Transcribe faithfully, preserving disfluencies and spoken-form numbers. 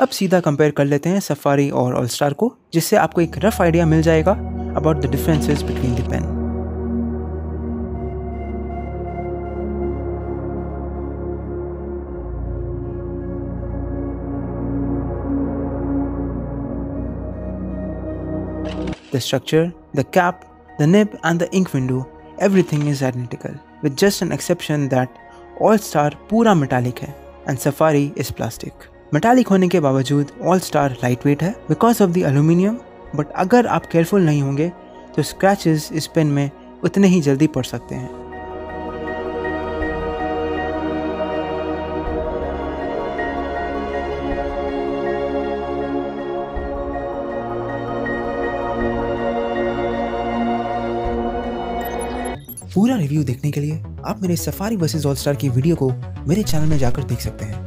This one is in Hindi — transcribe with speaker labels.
Speaker 1: अब सीधा कंपेयर कर लेते हैं सफारी और ऑल स्टार को, जिससे आपको एक रफ आइडिया मिल जाएगा about the differences between the pen. The structure, the cap, the nib and the ink window, everything is identical, with just an exception that All Star पूरा metallic है and Safari is plastic. Metallic होने के बावजूद All Star lightweight है because of the aluminium, but अगर आप careful नहीं होंगे तो scratches इस पेन में उतने ही जल्दी पड़ सकते हैं। पूरा रिव्यू देखने के लिए आप मेरे सफारी वर्सेस ऑल स्टार की वीडियो को मेरे चैनल में जाकर देख सकते हैं।